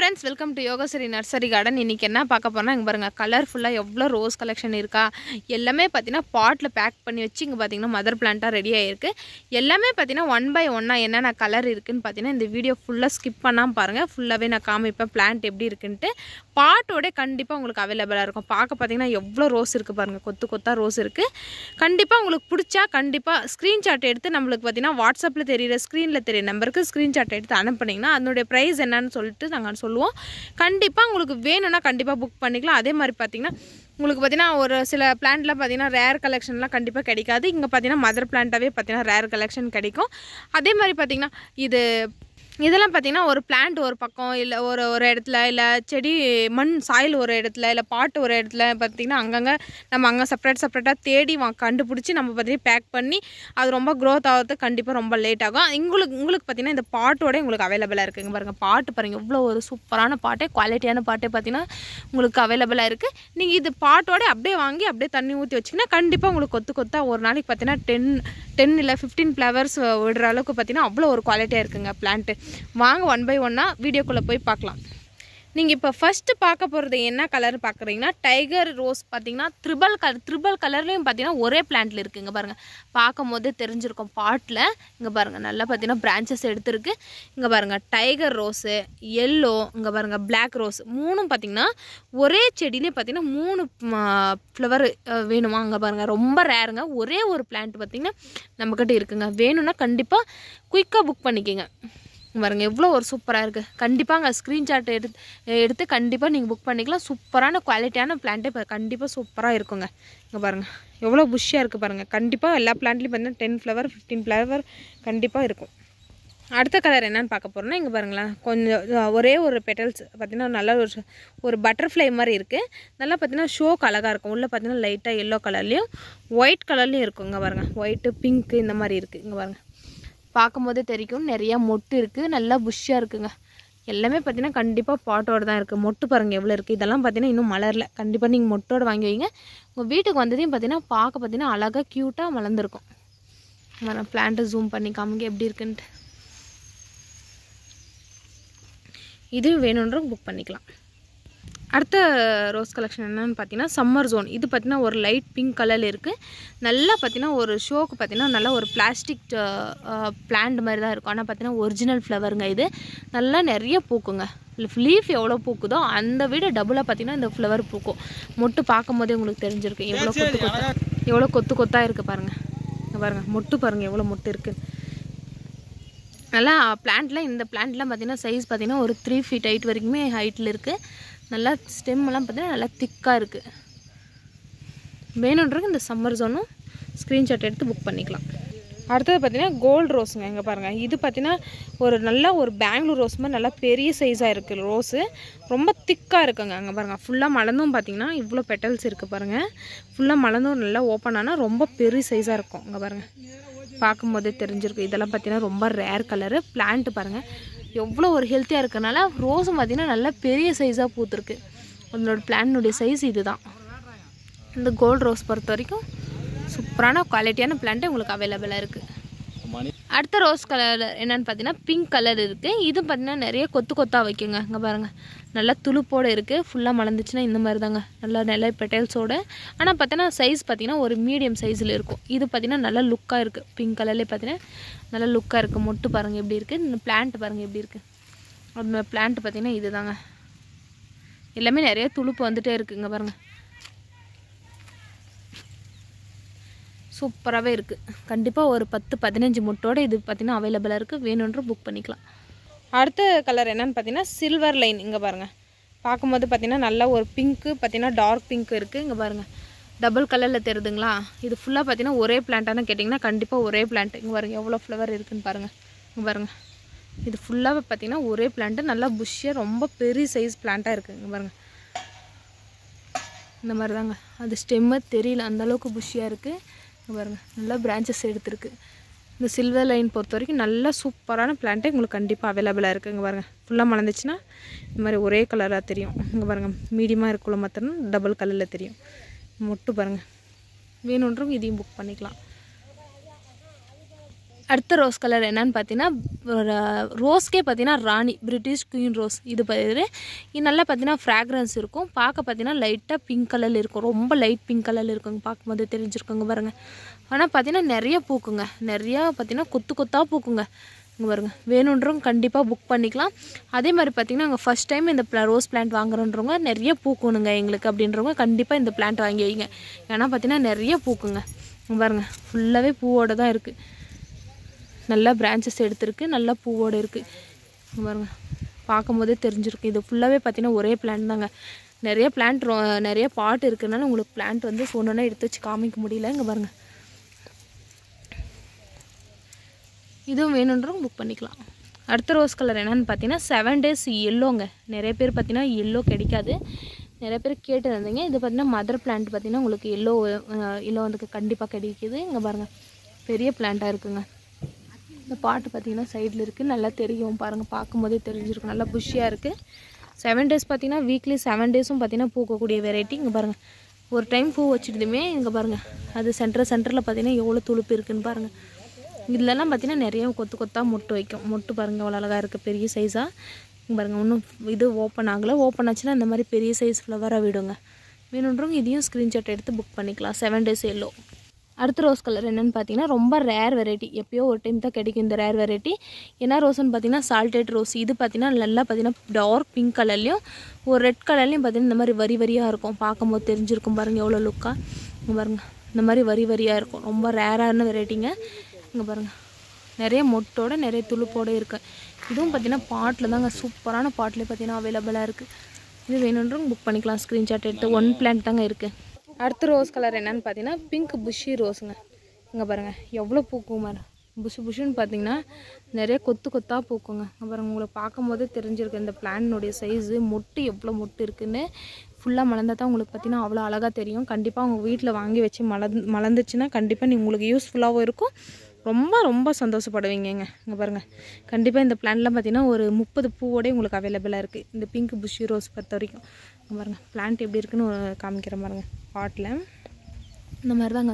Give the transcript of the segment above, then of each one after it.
friends, welcome to Yogasri Nursery Garden. இன்னைக்கு என்ன பார்க்க போறோம்னா இங்க பாருங்க கலர்ஃபுல்லா எவ்வளவு ரோஸ் கலெக்ஷன் இருக்கா. எல்லாமே பாத்தீனா பாட்ல பேக் பண்ணி வச்சு இங்க பாத்தீங்கன்னா மதர் பிளான்ட்டா ரெடி ஆயிருக்கு. எல்லாமே பாத்தீனா 1 by 1 என்னென்ன கலர் இருக்குன்னு பாத்தீனா இந்த வீடியோ ஃபுல்லா ஸ்கிப் பண்ணாம பாருங்க. ஃபுல்லாவே நான் காமிப்பேன் பிளான்ட் எப்படி இருக்குன்னு. பாட்டோட கண்டிப்பா உங்களுக்கு அவேலபிளா இருக்கும். பார்க்க பாத்தீங்கன்னா எவ்வளவு ரோஸ் இருக்கு பாருங்க. கொத்து கொத்தா ரோஸ் இருக்கு. கண்டிப்பா உங்களுக்கு பிடிச்சா கண்டிப்பா ஸ்கிரீன்ஷாட் எடுத்து நமக்கு பாத்தீனா வாட்ஸ்அப்ல தெரியுற ஸ்கிரீன்ல தெரிய நம்பருக்கு ஸ்கிரீன்ஷாட் எடுத்து அனுப்புனீங்கன்னா அதோட பிரைஸ் என்னன்னு சொல்லிட்டு நாங்க சொல்லுவோம். கண்டிப்பா உங்களுக்கு வேணும்னா கண்டிப்பா புக் பண்ணிக்கலாம். அதே மாதிரி பாத்தீங்கன்னா உங்களுக்கு பாத்தீங்கன்னா ஒரு சில பிளான்ட்ல பாத்தீங்கன்னா ரேர் கலெக்ஷன்லாம் கண்டிப்பா கிடைக்காது. இங்க பாத்தீங்கன்னா மதர் பிளான்ட்டாவே பாத்தீங்கன்னா ரேர் கலெக்ஷன் கிடைக்கும். அதே மாதிரி பாத்தீங்கன்னா இதெல்லாம் பாத்தீங்கன்னா ஒரு பிளான்ட் ஒரு பக்கம் இல்ல ஒரு இடத்துல இல்ல செடி மண் சாயில் ஒரு இடத்துல இல்ல பாட் ஒரு இடத்துல பாத்தீங்கன்னா அங்கங்க நம்ம அங்க செப்பரேட்டா தேடி கண்டுபிடிச்சி நம்ம பாத்தீங்கன்னா பேக் பண்ணி அது ரொம்ப growth ஆகிறது கண்டிப்பா ரொம்ப லேட் ஆகும். உங்களுக்கு பாத்தீங்கன்னா இந்த பாட்டோட உங்களுக்கு அவேலபிளா இருக்குங்க பாருங்க. பாட் பாருங்க எவ்வளவு ஒரு சூப்பரான பாட்டே குவாலிட்டியான பாட்டே பாத்தீங்கன்னா உங்களுக்கு அவேலபிளா இருக்கு. நீங்க இது பாட்டோட அப்படியே வாங்கி அப்படியே தண்ணி ஊத்தி வச்சீங்கன்னா கண்டிப்பா உங்களுக்கு கொத்து கொத்தா ஒரு நாளைக்கு பாத்தீங்கன்னா 10 இல்ல 15 ஃப்ளவர்ஸ் விடுற அளவுக்கு பாத்தீங்கன்னா அவ்வளவு ஒரு குவாலிட்டியா இருக்குங்க பிளான்ட். வாங்க 1 by 1 வீடியோக்குள்ள போய் பார்க்கலாம். நீங்க இப்ப ஃபர்ஸ்ட் பார்க்க போறது என்ன கலர் பார்க்கறீங்கன்னா டைகர் ரோஸ் பாத்தீங்கன்னா ட்ரிபிள் கலர்லயும் பாத்தீங்கன்னா ஒரே பிளான்ட்ல இருக்குங்க பாருங்க. பாக்கும்போது தெரிஞ்சிருக்கும் பாட்ல. இங்க பாருங்க நல்லா பாத்தீங்கன்னா branches எடுத்துருக்கு. இங்க பாருங்க டைகர் ரோஸ், yellow, இங்க பாருங்க black ரோஸ் மூணும் பாத்தீங்கன்னா ஒரே செடியிலே பாத்தீங்கன்னா 3 ஃப்ளவர் வேணுமா அங்க பாருங்க. ரொம்ப ரேருங்க. ஒரே ஒரு பிளான்ட் பாத்தீங்கன்னா நம்மகிட்ட இருக்குங்க. வேணும்னா கண்டிப்பா குயிக்கா புக் பண்ணிக்கங்க. பாருங்க எவ்வளோ ஒரு சூப்பராக இருக்குது. கண்டிப்பாங்க ஸ்க்ரீன்ஷாட் எடுத்து கண்டிப்பாக நீங்கள் புக் பண்ணிக்கலாம். சூப்பரான குவாலிட்டியான பிளான்ட்டே கண்டிப்பாக சூப்பராக இருக்குங்க. இங்கே பாருங்கள் எவ்வளோ புஷ்ஷாக இருக்குது பாருங்கள். கண்டிப்பாக எல்லா பிளான்ட்லேயும் பார்த்தீங்கன்னா 10 ஃப்ளவர் 15 ஃப்ளவர் கண்டிப்பாக இருக்கும். அடுத்த கலர் என்னன்னு பார்க்க போகிறோன்னா இங்கே பாருங்களேன் கொஞ்சம் ஒரே ஒரு பெட்டல்ஸ் பார்த்தீங்கன்னா நல்லா ஒரு பட்டர்ஃப்ளை மாதிரி இருக்குது. நல்லா பார்த்தீங்கன்னா ஷோக்கு அழகாக இருக்கும். உள்ளே பார்த்தீங்கன்னா லைட்டாக எல்லோ கலர்லேயும் ஒயிட் கலர்லேயும் இருக்கும். இங்கே பாருங்கள் ஒயிட்டு பிங்க்கு இந்த மாதிரி இருக்குது. இங்கே பாருங்கள் பார்க்கும்போதே தெரியும் நிறையா மொட்டு இருக்குது. நல்லா புஷ்ஷாக இருக்குங்க. எல்லாமே பார்த்தீங்கன்னா கண்டிப்பாக பாட்டோடு தான் இருக்குது. மொட்டு பாருங்கள் எவ்வளோ இருக்குது. இதெல்லாம் பார்த்தீங்கன்னா இன்னும் மலரில். கண்டிப்பாக நீங்கள் மொட்டோடு வாங்கி வைங்க. உங்கள் வீட்டுக்கு வந்ததையும் பார்த்தீங்கன்னா பார்க்க பார்த்தீங்கன்னா அழகாக க்யூட்டாக மலர்ந்துருக்கும். நான் பிளான்ட்டை ஜூம் பண்ணி காமிங்க எப்படி இருக்குன்ட்டு. இதுவும் வேணுன்றவங்க புக் பண்ணிக்கலாம். அடுத்த ரோஸ் கலெக்ஷன் என்னன்னு பார்த்தீங்கன்னா சம்மர் ஜோன். இது பார்த்தீங்கன்னா ஒரு லைட் பிங்க் கலரில் இருக்குது. நல்லா பார்த்தீங்கன்னா ஒரு ஷோக்கு பார்த்தீங்கன்னா நல்லா ஒரு பிளாஸ்டிக் பிளான்ட் மாதிரி தான் இருக்கும். ஆனால் பார்த்தீங்கன்னா ஒரிஜினல் ஃப்ளவருங்க. இது நல்லா நிறைய பூக்குங்க. லீஃப் எவ்வளோ பூக்குதோ அந்த விட டபுளாக பார்த்தீங்கன்னா இந்த ஃப்ளவர் பூக்கும். மொட்டு பார்க்கும் போதே உங்களுக்கு தெரிஞ்சிருக்கு எவ்வளோ கொத்து கொத்தாக இருக்குது பாருங்கள். பாருங்கள் மொட்டு பாருங்கள் எவ்வளோ மொட்டு இருக்குது. நல்லா பிளான்ட்லாம் இந்த பிளான்ட்லாம் பார்த்தீங்கன்னா சைஸ் பார்த்தீங்கன்னா ஒரு 3 feet ஹைட் வரைக்குமே ஹைட்டில் இருக்குது. நல்லா ஸ்டெம்மெல்லாம் பார்த்தீங்கன்னா நல்லா திக்காக இருக்குது. வேணுன்றவங்க இந்த சம்மர் ஜோனும் ஸ்க்ரீன்ஷாட் எடுத்து புக் பண்ணிக்கலாம். அடுத்தது பார்த்தீங்கன்னா கோல்டு ரோஸுங்க. இங்கே பாருங்கள் இது பார்த்தீங்கன்னா நல்லா ஒரு பெங்களூர் ரோஸ் மாதிரி நல்லா பெரிய சைஸாக இருக்குது ரோஸு. ரொம்ப திக்காக இருக்குங்க. அங்கே பாருங்கள் ஃபுல்லாக மலர்ந்தும் பார்த்தீங்கன்னா இவ்வளோ பெட்டல்ஸ் இருக்குது பாருங்கள். ஃபுல்லாக மலர்ந்தும் நல்லா ஓப்பன் ஆனால் ரொம்ப பெரிய சைஸாக இருக்கும். அங்கே பாருங்கள் பார்க்கும்போதே தெரிஞ்சிருக்கு. இதெல்லாம் பார்த்தீங்கன்னா ரொம்ப ரேர் கலரு. பிளான்ட்டு பாருங்கள் எவ்வளோ ஒரு ஹெல்த்தியாக இருக்கனால ரோஸும் பார்த்திங்கன்னா நல்லா பெரிய சைஸாக பூத்துருக்கு. அதனோட பிளான்னுடைய சைஸ் இது தான். இந்த கோல்டு ரோஸ் பொறுத்த வரைக்கும் சூப்பரான குவாலிட்டியான பிளான்ட்டு உங்களுக்கு அவைலபிளாக இருக்குது. அடுத்த ரோஸ் கலர் என்னென்னு பார்த்தீங்கன்னா பிங்க் கலர் இருக்குது. இது பார்த்திங்கன்னா நிறைய கொத்து கொத்தாக வைக்குங்க. இங்கே பாருங்கள் நல்லா துளுப்போடு இருக்குது. ஃபுல்லாக மலர்ந்துச்சுன்னா இந்த மாதிரி தாங்க நல்லா நல்ல பெட்டல்ஸோடு. ஆனால் பார்த்தீங்கன்னா சைஸ் பார்த்திங்கன்னா ஒரு மீடியம் சைஸில் இருக்கும். இது பார்த்திங்கன்னா நல்லா லுக்காக இருக்குது. பிங்க் கலர்லேயே பார்த்தீங்கன்னா நல்லா லுக்காக இருக்குது. மொட்டு பாருங்கள் எப்படி இருக்குது. இந்த பிளான்ட் பாருங்கள் எப்படி இருக்குது. அந்த பிளான்ட் பார்த்திங்கன்னா இது தாங்க. எல்லாமே நிறைய துளுப்பு வந்துகிட்டே இருக்குங்க பாருங்கள். சூப்பராகவே இருக்குது. கண்டிப்பாக ஒரு 10-15 மொட்டோடு இது பார்த்திங்கன்னா அவைலபிளாக இருக்குது. வேணுன்ற புக் பண்ணிக்கலாம். அடுத்த கலர் என்னென்னு பார்த்தீங்கன்னா சில்வர் லைன். இங்கே பாருங்கள் பார்க்கும்போது பார்த்திங்கன்னா நல்லா ஒரு பிங்க்கு பார்த்திங்கன்னா டார்க் பிங்க் இருக்குது. இங்கே பாருங்கள் டபுள் கலரில் தெரியுதுங்களா. இது ஃபுல்லாக பார்த்திங்கன்னா ஒரே பிளான்ட்டானு கேட்டிங்கன்னா கண்டிப்பாக ஒரே பிளான்ட். இங்கே பாருங்கள் எவ்வளோ ஃப்ளவர் இருக்குதுன்னு பாருங்கள். இங்கே பாருங்கள் இது ஃபுல்லாகவே பார்த்திங்கன்னா ஒரே பிளான்ட்டு நல்லா புஷ்ஷாக ரொம்ப பெரிய சைஸ் பிளான்ட்டாக இருக்குது. இங்கே பாருங்கள் இந்த மாதிரி தாங்க. அது ஸ்டெம்மை தெரியல அந்தளவுக்கு புஷ்ஷியாக இருக்குது. பாருங்கள் நல்லா பிரான்ச்சஸ் எடுத்துருக்கு. இந்த சில்வர் லைன் பொறுத்த வரைக்கும் நல்லா சூப்பரான பிளான்ட்டே உங்களுக்கு கண்டிப்பாக அவைலபிளாக இருக்குது. இங்கே பாருங்கள் ஃபுல்லாக மலர்ந்துச்சுன்னா இந்த மாதிரி ஒரே கலராக தெரியும். இங்கே பாருங்கள் மீடியமாக இருக்குள்ள மாத்திரம் டபுள் கலரில் தெரியும். மொட்டு பாருங்கள் வேணுன்றவங்க இதையும் புக் பண்ணிக்கலாம். அடுத்த ரோஸ் கலர் என்னன்னு பார்த்தீங்கன்னா ரோஸ்க்கே பார்த்தீங்கன்னா ராணி பிரிட்டிஷ் குயின் ரோஸ். இது நல்லா பார்த்தீங்கன்னா ஃப்ராக்ரன்ஸ் இருக்கும். பார்க்க பார்த்தீங்கன்னா லைட்டாக பிங்க் கலரில் இருக்கும். ரொம்ப லைட் பிங்க் கலரில் இருக்குங்க. பார்க்கும்போது தெரிஞ்சிருக்குங்க பாருங்கள். ஆனால் பார்த்தீங்கன்னா நிறைய பூக்குங்க. நிறையா பார்த்தீங்கன்னா கொத்து கொத்தாக பூக்குங்க. இங்கே பாருங்கள். வேணுன்றவங்க கண்டிப்பாக புக் பண்ணிக்கலாம். அதே மாதிரி பார்த்தீங்கன்னா நாங்கள் ஃபஸ்ட் டைம் இந்த ரோஸ் பிளான்ட் வாங்குறோன்றவங்க நிறைய பூக்கணுங்க எங்களுக்கு அப்படின்றவங்க கண்டிப்பாக இந்த பிளான்ட் வாங்கி வைங்க. ஏன்னா பார்த்தீங்கன்னா நிறைய பூக்குங்க. இங்கே பாருங்கள். ஃபுல்லாகவே பூவோடு தான் இருக்குது. நல்லா பிரான்ச்சஸ் எடுத்துருக்கு. நல்லா பூவோடு இருக்குது பாருங்க. பார்க்கும்போதே தெரிஞ்சிருக்கு. இது ஃபுல்லாகவே பார்த்தீங்கன்னா ஒரே பிளான்ட் தாங்க. நிறைய பிளான்ட் நிறைய பாட் இருக்குதுனால உங்களுக்கு பிளான்ட் வந்து சொன்னோன்னே எடுத்து வச்சு காமிக்க முடியல. இங்கே பாருங்கள். இதுவும் வேணுன்றவங்க புக் பண்ணிக்கலாம். அடுத்த ரோஸ் கலர் என்னென்னு பார்த்தீங்கன்னா 7 days எல்லோங்க. நிறைய பேர் பார்த்தீங்கன்னா எல்லோ கிடைக்காது. நிறைய பேர் கேட்டு இருந்தீங்க. இது பார்த்தீங்கன்னா மதர் பிளான்ட் பார்த்தீங்கன்னா உங்களுக்கு எல்லோ வந்து கண்டிப்பாக கிடைக்கிது. இங்கே பாருங்கள். பெரிய பிளான்ட்டாக இருக்குங்க. இந்த பாட்டு பார்த்திங்கன்னா சைடில் இருக்குது. நல்லா தெரியும் பாருங்கள். பார்க்கும்போதே தெரிஞ்சிருக்கும். நல்லா புஷ்ஷியாக இருக்குது. 7 days பார்த்திங்கன்னா வீக்லி 7 daysம் பார்த்திங்கன்னா பூக்கக்கூடிய வெரைட்டி. இங்கே பாருங்கள். ஒரு டைம் பூ வச்சுட்டுதுமே இங்கே பாருங்கள். அது சென்டரில் பார்த்திங்கன்னா எவ்வளோ துளுப்பு இருக்குதுன்னு பாருங்கள். இதுலலாம் பார்த்திங்கன்னா நிறைய கொத்து கொத்தாக மொட்டு வைக்கும். மொட்டு பாருங்கள் எவ்வளோ அழகாக இருக்குது. பெரிய சைஸாக இங்கே பாருங்கள். இன்னும் இது ஓப்பன் ஆகலை. ஓப்பன் ஆச்சுன்னா இந்த மாதிரி பெரிய சைஸ் ஃப்ளவராக விடுங்க. வேணுன்றவங்க இதையும் ஸ்க்ரீன்ஷாட் எடுத்து புக் பண்ணிக்கலாம். 7 days எல்லோ. அடுத்த ரோஸ் கலர் என்னென்னு பார்த்தீங்கன்னா ரொம்ப ரேர் வெரைட்டி. எப்போயோ ஒரு டைம் தான் கிடைக்கும் இந்த ரேர் வெரைட்டி. என்ன ரோஸ்ன்னு பார்த்தீங்கன்னா சால்டட் ரோஸ். இது பார்த்தீங்கன்னா நல்லா பார்த்தீங்கன்னா டார்க் பிங்க் கலர்லேயும் ஒரு ரெட் கலர்லேயும் பார்த்தீங்கன்னா இந்த மாதிரி வரி வரியாக இருக்கும். பார்க்கும்போது தெரிஞ்சிருக்கும் பாருங்கள் எவ்வளோ லுக்காக. இங்கே பாருங்கள். இந்த மாதிரி வரி வரியாக இருக்கும். ரொம்ப ரேரான வெரைட்டிங்க. இங்கே பாருங்கள். நிறைய மொட்டோட நிறைய துளுப்போடு இருக்குது. இதுவும் பார்த்தீங்கன்னா பாட்டில் தாங்க. சூப்பரான பாட்டில் பார்த்தீங்கன்னா அவைலபிளாக இருக்குது. இது வேணுன்றவங்க புக் பண்ணிக்கலாம். ஸ்க்ரீன்ஷாட் எடுத்து 1 plant தாங்க இருக்குது. அடுத்த ரோஸ் கலர் என்னென்னு பார்த்தீங்கன்னா பிங்க் புஷ்ஷி ரோஸுங்க. இங்கே பாருங்கள் எவ்வளோ பூக்கும் பாருங்க. புஷ்ஷுன்னு பார்த்தீங்கன்னா நிறைய கொத்து கொத்தாக பூக்குங்க. இங்கே பாருங்கள். உங்களை பார்க்கும் போதே தெரிஞ்சிருக்கு இந்த பிளான்னுடைய சைஸு. மொட்டு எவ்வளோ மொட்டு இருக்குதுன்னு ஃபுல்லாக மலர்ந்தால் தான் உங்களுக்கு பார்த்தீங்கன்னா அவ்வளோ அழகாக தெரியும். கண்டிப்பாக உங்கள் வீட்டில் வாங்கி வச்சு மலர்ந்துச்சுன்னா கண்டிப்பாக உங்களுக்கு யூஸ்ஃபுல்லாகவும் இருக்கும். ரொம்ப ரொம்ப சந்தோஷப்படுவீங்கங்க. இங்கே பாருங்கள். கண்டிப்பாக இந்த பிளான்ட்லாம் பார்த்தீங்கன்னா ஒரு 30 பூவோடய உங்களுக்கு அவைலபிளாக இருக்குது. இந்த பிங்க் புஷ்ஷி ரோஸ் பொறுத்த வரைக்கும். இங்கே பாருங்கள். பிளான்ட் எப்படி இருக்குன்னு காமிக்கிறேன் பாருங்கள். பாட்டில் இந்த மாதிரி தாங்க.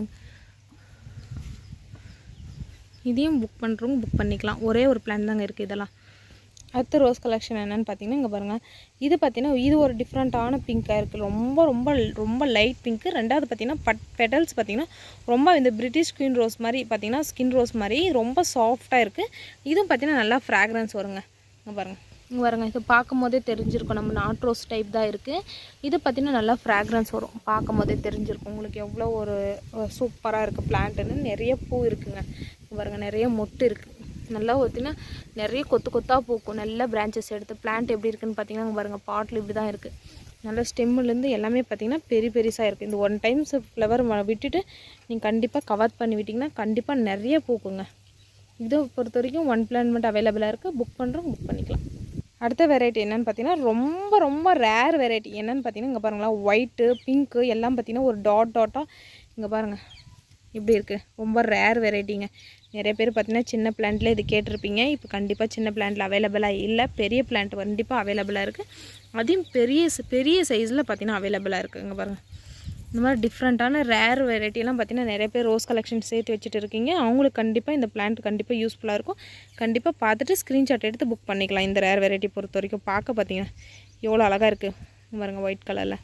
இதையும் புக் பண்ணுறவங்க புக் பண்ணிக்கலாம். ஒரே ஒரு பிளான் தாங்க இருக்குது இதெல்லாம். அடுத்த ரோஸ் கலெக்ஷன் என்னென்னு பார்த்தீங்கன்னா இங்கே பாருங்கள். இது பார்த்தீங்கன்னா இது ஒரு டிஃப்ரெண்ட்டான பிங்காக இருக்குது. ரொம்ப ரொம்ப ரொம்ப லைட் பிங்க்கு. ரெண்டாவது பார்த்தீங்கன்னா பெட்டல்ஸ் பார்த்தீங்கன்னா ரொம்ப இந்த பிரிட்டிஷ் குயின் ரோஸ் மாதிரி பார்த்தீங்கன்னா ஸ்கின் ரோஸ் மாதிரி ரொம்ப சாஃப்டாக இருக்குது. இதுவும் பார்த்தீங்கன்னா நல்லா ஃப்ராக்ரன்ஸ் வருங்க. இங்கே பாருங்கள். இங்கே பாருங்கள். இது பார்க்கும் போதே தெரிஞ்சிருக்கும் நம்ம நாட் ரோஸ் டைப் தான் இருக்குது. இது பார்த்தீங்கன்னா நல்லா ஃப்ராக்ரன்ஸ் வரும். பார்க்கும் போதே தெரிஞ்சிருக்கும் உங்களுக்கு எவ்வளோ ஒரு சூப்பராக இருக்குது பிளான்ட்டுன்னு. நிறைய பூ இருக்குங்க. இங்கே பாருங்கள். நிறைய மொட்டு இருக்குது. நல்லா பார்த்தீங்கன்னா நிறைய கொத்து கொத்தாக பூக்கும். நல்ல பிரான்ச்சஸ் எடுத்து பிளான்ட் எப்படி இருக்குதுன்னு பார்த்தீங்கன்னா பாருங்கள். பாட்டில் இப்படி தான் இருக்குது. நல்ல ஸ்டெம்முலேருந்து எல்லாமே பார்த்தீங்கன்னா பெருசாக இருக்குது. இந்த 1 times ஃப்ளவர் விட்டுட்டு நீங்கள் கண்டிப்பாக கவர் பண்ணி விட்டிங்கன்னா கண்டிப்பாக நிறைய பூக்குங்க. இதை பொறுத்த வரைக்கும் 1 plant மட்டும் அவைலபிளாக இருக்குது. புக் பண்ணுறோம் புக் பண்ணிக்கலாம். அடுத்த வெரைட்டி என்னென்னு பார்த்தீங்கன்னா ரொம்ப ரொம்ப ரேர் வெரைட்டி. என்னென்னு பார்த்தீங்கன்னா இங்கே பாருங்களேன். ஒயிட்டு பிங்க்கு எல்லாம் பார்த்தீங்கன்னா ஒரு டாட்டாக இங்கே பாருங்கள் இப்படி இருக்குது. ரொம்ப ரேர் வெரைட்டிங்க. நிறைய பேர் பார்த்தீங்கன்னா சின்ன பிளான்ட்டில் இது கேட்டிருப்பீங்க. இப்போ கண்டிப்பாக சின்ன பிளான்ட்டில் அவைலபிளாக இல்லை. பெரிய பிளான்ட் கண்டிப்பாக அவைலபிளாக இருக்குது. அதையும் பெரிய சைஸில் பார்த்தீங்கன்னா அவைலபிளாக இருக்குது. இங்கே பாருங்கள். இந்த மாதிரி டிஃப்ரெண்ட்டான ரேர் வெரைட்டிலாம் பார்த்தீங்கன்னா நிறைய பேர் ரோஸ் கலெக்ஷன் சேர்த்து வச்சுட்டு இருக்கீங்க. அவங்களுக்கு கண்டிப்பாக இந்த பிளான்ட் கண்டிப்பாக யூஸ்ஃபுல்லாக இருக்கும். கண்டிப்பாக பார்த்துட்டு ஸ்க்ரீன்ஷாட் எடுத்து புக் பண்ணிக்கலாம். இந்த ரேர் வெரைட்டி பொறுத்த வரைக்கும் பார்க்க பார்த்தீங்கன்னா எவ்வளோ அழகாக இருக்குது பாருங்கள். ஒயிட் கலரில்.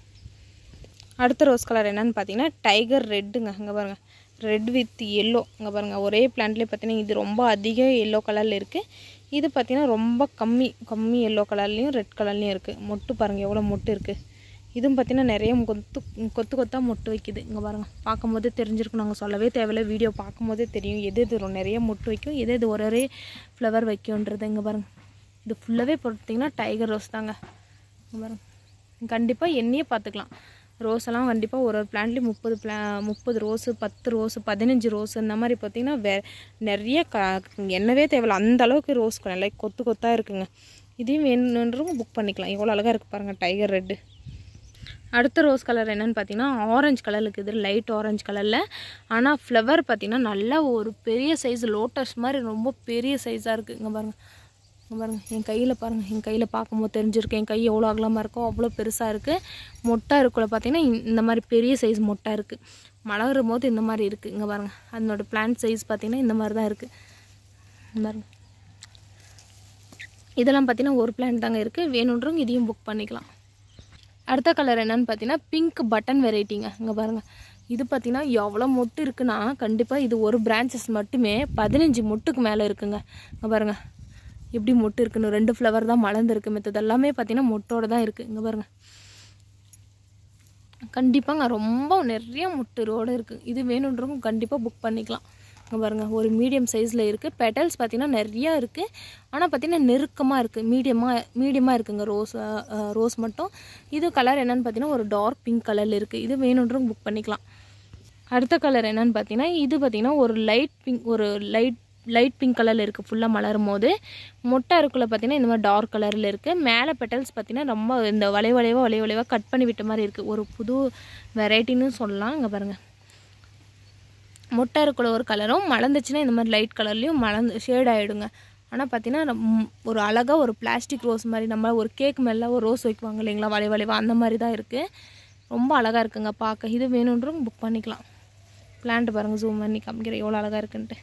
அடுத்த ரோஸ் கலர் என்னென்னு பார்த்தீங்கன்னா டைகர் ரெட்டுங்க. இங்கே பாருங்கள். Red with yellow. இங்கே பாருங்கள். ஒரே பிளான்ட்லேயே பார்த்தீங்கன்னா இது ரொம்ப அதிக எல்லோ கலரில் இருக்குது. இது பார்த்தீங்கன்னா ரொம்ப கம்மி எல்லோ கலர்லேயும் ரெட் கலர்லேயும் இருக்குது. மொட்டு பாருங்கள் எவ்வளோ மொட்டு இருக்குது. இதுவும் பார்த்தீங்கன்னா நிறைய கொத்து கொத்தாக மொட்டு வைக்குது. இங்கே பாருங்கள். பார்க்கும்போதே தெரிஞ்சிருக்கும். நாங்கள் சொல்லவே தேவையில்லை. வீடியோ பார்க்கும்போதே தெரியும் எது நிறைய மொட்டு வைக்கும், எது ஒரே ஃப்ளவர் வைக்கும்ன்றது. இங்கே பாருங்கள். இது ஃபுல்லாகவே பார்த்தீங்கன்னா டைகர் ரோஸ் தாங்க. இங்கே பாருங்கள். கண்டிப்பாக எண்ணியே பார்த்துக்கலாம். ரோஸ் எல்லாம் கண்டிப்பாக ஒரு பிளான்ட்லேயும் 30 ரோஸு, 10 ரோஸு, 15 ரோஸு இந்த மாதிரி பார்த்திங்கன்னா நிறைய எண்ணவே தேவையில்லை. அந்த அளவுக்கு ரோஸ் நல்லா கொத்து கொத்தாக இருக்குங்க. இதையும் வேணுன்றவங்க புக் பண்ணிக்கலாம். எவ்வளோ அழகாக இருக்குது பாருங்கள். Tiger red. அடுத்த ரோஸ் கலர் என்னென்னு பார்த்தீங்கன்னா ஆரஞ்சு கலர் இருக்குது. லைட் ஆரஞ்சு கலரில். ஆனால் ஃப்ளவர் பார்த்திங்கன்னா நல்லா ஒரு பெரிய சைஸ் லோட்டஸ் மாதிரி ரொம்ப பெரிய சைஸாக இருக்குது. இங்கே பாருங்கள். இங்கே பாருங்கள். என் கையில் பாருங்கள். என் கையில் பார்க்கும்போது தெரிஞ்சிருக்கு. என் கை எவ்வளோ அகலமாக இருக்கோ அவ்வளோ பெருசாக இருக்குது. மொட்டை இருக்குள்ள பார்த்திங்கன்னா இந்த மாதிரி பெரிய சைஸ் மொட்டை இருக்குது. மலரும் போது இந்த மாதிரி இருக்குது. இங்கே பாருங்கள். அதனோட பிளான்ட் சைஸ் பார்த்திங்கன்னா இந்த மாதிரி தான் இருக்குது. பாருங்க. இதெல்லாம் பார்த்தீங்கன்னா ஒரு பிளான்ட் தாங்க இருக்குது. வேணுன்றவங்க இதையும் புக் பண்ணிக்கலாம். அடுத்த கலர் என்னென்னு பார்த்தீங்கன்னா பிங்க் பட்டன் வெரைட்டிங்க. இங்கே பாருங்கள். இது பார்த்திங்கன்னா எவ்வளோ மொட்டு இருக்குன்னா கண்டிப்பாக இது ஒரு பிரான்ச்சஸ் மட்டுமே 15 மொட்டுக்கு மேலே இருக்குங்க. இங்கே பாருங்கள் எப்படி மொட்டு இருக்குன்னு. 2 ஃப்ளவர் தான் மலர்ந்துருக்கு. மற்றது எல்லாமே பார்த்திங்கன்னா மொட்டோடு தான் இருக்குது. இங்கே பாருங்கள். கண்டிப்பாங்க ரொம்ப நிறைய மொட்டுரோடு இருக்குது. இது வேணுன்றவங்க கண்டிப்பாக புக் பண்ணிக்கலாம். இங்கே பாருங்கள் ஒரு மீடியம் சைஸில் இருக்குது. பெட்டல்ஸ் பார்த்திங்கன்னா நிறையா இருக்குது. ஆனால் பார்த்திங்கன்னா நெருக்கமாக இருக்குது. மீடியமாக இருக்குங்க ரோஸ் மட்டும். இது கலர் என்னென்னு பார்த்தீங்கன்னா ஒரு டார்க் பிங்க் கலரில் இருக்குது. இது வேணுன்றவங்க புக் பண்ணிக்கலாம். அடுத்த கலர் என்னென்னு பார்த்தீங்கன்னா இது பார்த்திங்கன்னா ஒரு லைட் பிங்க் கலரில் இருக்குது. ஃபுல்லாக மலரும் போது மொட்டை இருக்குள்ள பார்த்திங்கன்னா இந்த மாதிரி டார்க் கலரில் இருக்குது. மேலே பெட்டல்ஸ் பார்த்திங்கன்னா ரொம்ப இந்த வளைவாக கட் பண்ணி விட்ட மாதிரி இருக்குது. ஒரு புது வெரைட்டின்னு சொல்லலாம். இங்கே பாருங்கள். மொட்டை இருக்குள்ள ஒரு கலரும் மலர்ந்துச்சுன்னா இந்த மாதிரி லைட் கலர்லேயும் ஷேட் ஆகிடுங்க. ஆனால் பார்த்தீங்கன்னா ஒரு அழகாக ஒரு பிளாஸ்டிக் ரோஸ் மாதிரி நம்ம ஒரு கேக் மேலே ஒரு ரோஸ் வைக்குவாங்க இல்லைங்களா வளைவாக அந்த மாதிரி தான் இருக்குது. ரொம்ப அழகாக இருக்குங்க பார்க்க. இது வேணுன்றவங்க புக் பண்ணிக்கலாம். பிளான்ட் பாருங்கள் ஜூம் பண்ணி காமிக்கிறேன் எவ்வளோ அழகாக இருக்குன்ட்டு.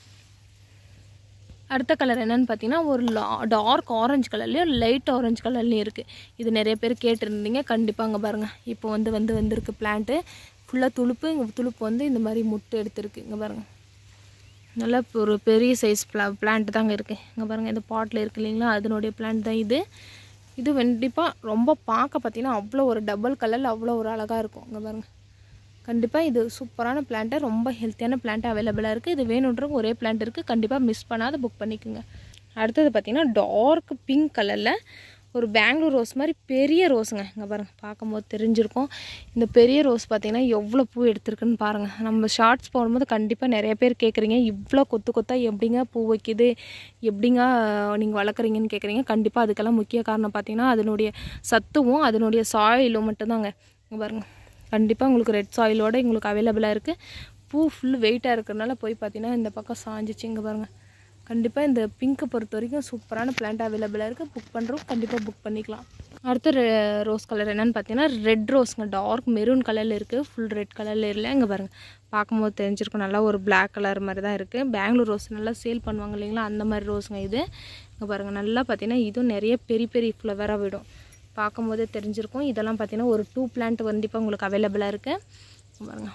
அடுத்த கலர் என்னென்னு பார்த்தீங்கன்னா ஒரு டார்க் ஆரஞ்சு கலர்லேயும் லைட் ஆரஞ்சு கலர்லேயும் இருக்குது. இது நிறைய பேர் கேட்டிருந்தீங்க. கண்டிப்பாக அங்கே பாருங்கள் இப்போ வந்திருக்கு பிளான்ட்டு ஃபுல்லாக துளுப்பு. இங்கே துளுப்பு இந்த மாதிரி முட்டு எடுத்துருக்கு. இங்கே பாருங்கள் நல்லா ஒரு பெரிய சைஸ் பிளான்ட் தாங்க இருக்குது. இங்கே பாருங்கள் இந்த பாட்டில் இருக்குது இல்லைங்களா அதனுடைய பிளான்ட் தான் இது. இது கண்டிப்பாக ரொம்ப பார்க்க பார்த்தீங்கன்னா அவ்வளோ ஒரு டபுள் கலரில் அவ்வளோ ஒரு அழகாக இருக்கும். இங்கே பாருங்கள். கண்டிப்பாக இது சூப்பரான பிளான்ட்டு. ரொம்ப ஹெல்த்தியான பிளான்ட்டு அவைலபிளாக இருக்குது. இது வேணுன்றவங்க ஒரே பிளான்ட் இருக்குது. கண்டிப்பாக மிஸ் பண்ணாத புக் பண்ணிக்கோங்க. அடுத்தது பார்த்திங்கன்னா டார்க் பிங்க் கலரில் ஒரு பெங்களூர் ரோஸ் மாதிரி பெரிய ரோஸுங்க. இங்கே பாருங்கள் பார்க்கும்போது தெரிஞ்சிருக்கும். இந்த பெரிய ரோஸ் பார்த்திங்கன்னா எவ்வளோ பூ எடுத்துருக்குன்னு பாருங்கள். நம்ம ஷார்ட்ஸ் போடும்போது கண்டிப்பாக நிறைய பேர் கேட்குறீங்க இவ்வளோ கொத்தாக எப்படிங்க பூ வைக்கிது எப்படிங்க நீங்கள் வளர்க்குறீங்கன்னு கேட்குறீங்க. கண்டிப்பாக அதுக்கெல்லாம் முக்கிய காரணம் பார்த்திங்கன்னா அதனுடைய சத்துவும் அதனுடைய சாயிலும் மட்டும்தாங்க. இங்கே பாருங்கள். கண்டிப்பாக உங்களுக்கு ரெட் சாயிலோடு உங்களுக்கு அவைலபிளாக இருக்குது. பூ ஃபுல் வெயிட்டாக இருக்கிறதுனால போய் பார்த்திங்கன்னா இந்த பக்கம் சாஞ்சிச்சு. இங்கே பாருங்கள். கண்டிப்பாக இந்த பிங்க்கை பொறுத்த வரைக்கும் சூப்பரான பிளான்ட் அவைலபிளாக இருக்குது. புக் பண்ணுறோம் கண்டிப்பாக புக் பண்ணிக்கலாம். அடுத்த ரோஸ் கலர் என்னென்னு பார்த்தீங்கன்னா ரெட் ரோஸுங்க. டார்க் மெரூன் கலரில் இருக்குது. ஃபுல் ரெட் கலரில் இல்லை. இங்கே பாருங்கள் பார்க்கும்போது தெரிஞ்சிருக்கும். நல்லா ஒரு பிளாக் கலர் மாதிரி தான் இருக்குது. பெங்களூர் ரோஸ் நல்லா சேல் பண்ணுவாங்க இல்லைங்களா அந்த மாதிரி ரோஸுங்க இது. இங்கே பாருங்கள் நல்லா பார்த்தீங்கன்னா இதுவும் நிறைய பெரிய ஃப்ளவராக விடும். பார்க்கும்போதே தெரிஞ்சிருக்கும். இதெல்லாம் பார்த்தீங்கன்னா ஒரு 2 பிளான்ட் கண்டிப்பாக உங்களுக்கு அவைலபிளாக இருக்குது. பாருங்கள்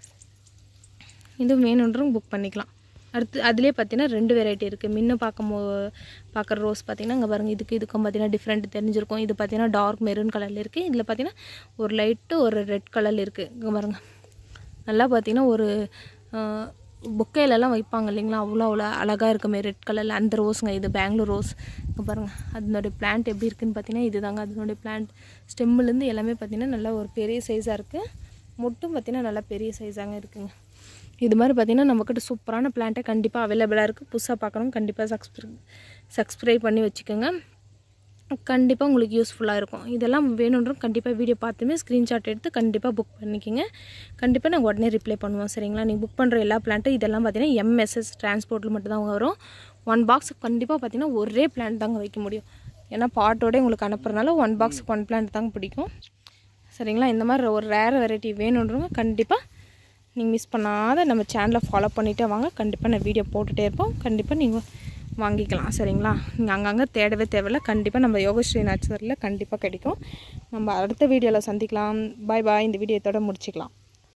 இதுவும் வேணுன்றவங்க புக் பண்ணிக்கலாம். அடுத்து அதிலே பார்த்தீங்கன்னா 2 வெரைட்டி இருக்குது. முன்ன பார்க்குற ரோஸ் பார்த்திங்கன்னா இங்கே பாருங்கள் இதுக்கும் பார்த்தீங்கன்னா டிஃப்ரெண்ட் தெரிஞ்சிருக்கும். இது பார்த்தீங்கன்னா டார்க் மெரூன் கலரில் இருக்குது. இதில் பார்த்தீங்கன்னா ஒரு லைட்டு ஒரு ரெட் கலரில் இருக்குது. இங்கே பாருங்கள் நல்லா பார்த்தீங்கன்னா ஒரு பொக்கையிலலாம் வைப்பாங்க இல்லைங்களா அவ்வளோ அழகாக இருக்குமே ரெட் கலரில் அந்த ரோஸுங்க. இது பெங்களூர் ரோஸ். இங்கே பாருங்கள் அதனுடைய பிளான்ட் எப்படி இருக்குதுன்னு பார்த்தீங்கன்னா இது தாங்க அதனுடைய பிளான்ட். ஸ்டெம்முலேருந்து எல்லாமே பார்த்திங்கன்னா நல்லா ஒரு பெரிய சைஸாக இருக்குது. மொட்டும் பார்த்திங்கன்னா நல்லா பெரிய சைஸாக இருக்குங்க. இது மாதிரி பார்த்திங்கன்னா நம்மக்கிட்ட சூப்பரான பிளான்ட்டை கண்டிப்பாக அவைலபிளாக இருக்குது. புதுசாக பார்க்குறவங்க கண்டிப்பாக சப்ஸ்கிரைப் பண்ணி வச்சுக்கோங்க. கண்டிப்பாக உங்களுக்கு யூஸ்ஃபுல்லாக இருக்கும். இதெல்லாம் வேணுன்றவங்க கண்டிப்பாக வீடியோ பார்த்துமே ஸ்க்ரீன்ஷாட் எடுத்து கண்டிப்பாக புக் பண்ணிக்கோங்க. கண்டிப்பாக நாங்கள் உடனே ரிப்ளை பண்ணுவோம். சரிங்களா. நீங்கள் புக் பண்ணுற எல்லா பிளான்ட்டும் இதெல்லாம் பார்த்திங்கன்னா எம்எஸ்எஸ் டிரான்ஸ்போர்ட்டில் மட்டும்தான் வரும். 1 பாக்ஸ் கண்டிப்பாக பார்த்திங்கன்னா ஒரே பிளான்ட் தாங்க வைக்க முடியும். ஏன்னா பாட்டோட உங்களுக்கு அனுப்புறதுனால 1 பாக்ஸுக்கு 1 பிளான்ட் தாங்க பிடிக்கும். சரிங்களா. இந்த மாதிரி ஒரு ரேர் வெரைட்டி வேணுன்றவங்க கண்டிப்பாக நீங்கள் மிஸ் பண்ணாத நம்ம சேனலை ஃபாலோ பண்ணிகிட்டே வாங்க. கண்டிப்பாக நான் வீடியோ போட்டுகிட்டே இருப்போம். கண்டிப்பாக நீங்கள் வாங்கிக்கலாம். சரிங்களா. நீங்கள் அங்கங்கே தேடவே தேவையில்லை. கண்டிப்பாக நம்ம யோகஸ்ரீ நர்சரியில் கண்டிப்பாக கிடைக்கும். நம்ம அடுத்த வீடியோவில் சந்திக்கலாம். பாய். இந்த வீடியோத்தோடு முடிச்சிக்கலாம்.